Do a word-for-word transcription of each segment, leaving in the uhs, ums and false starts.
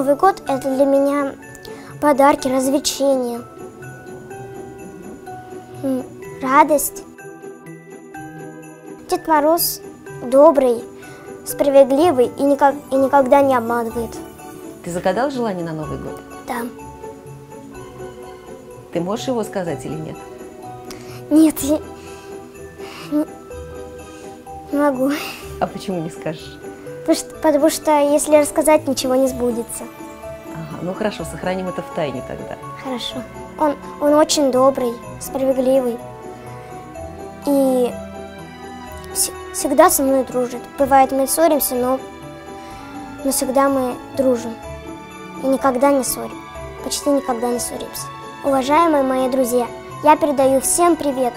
Новый год – это для меня подарки, развлечения, радость. Дед Мороз добрый, справедливый и, никак, и никогда не обманывает. Ты загадал желание на Новый год? Да. Ты можешь его сказать или нет? Нет, я не, не могу. А почему не скажешь? Потому что, потому что если рассказать, ничего не сбудется. Ага, ну хорошо, сохраним это в тайне тогда. Хорошо. Он, он очень добрый, справедливый и вс всегда со мной дружит. Бывает, мы ссоримся, но, но всегда мы дружим и никогда не ссорим. Почти никогда не ссоримся. Уважаемые мои друзья, я передаю всем привет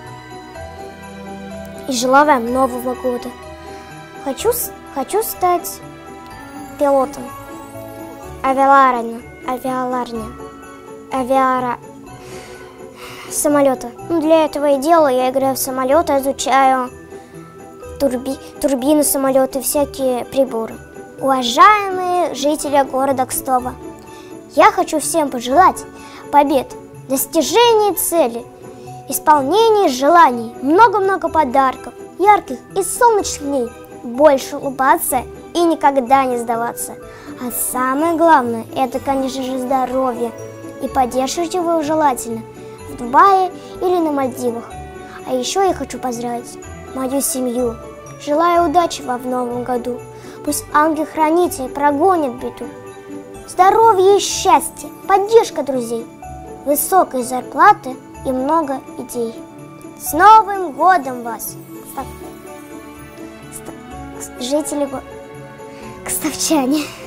и желаю вам Нового года. Хочу, хочу стать пилотом авиаларня, авиаларня, авиара самолета. Ну, для этого и делаю. Я играю в самолеты, изучаю турби, турбины самолета и всякие приборы. Уважаемые жители города Кстово, я хочу всем пожелать побед, достижения цели, исполнения желаний, много-много подарков, ярких и солнечных дней, больше улыбаться и никогда не сдаваться. А самое главное, это, конечно же, здоровье. И поддерживайте его желательно в Дубае или на Мальдивах. А еще я хочу поздравить мою семью. Желаю удачи вам в новом году. Пусть ангел-хранитель прогонит беду. Здоровья и счастья, поддержка друзей, высокой зарплаты и много идей. С Новым годом вас, жители кстовчане!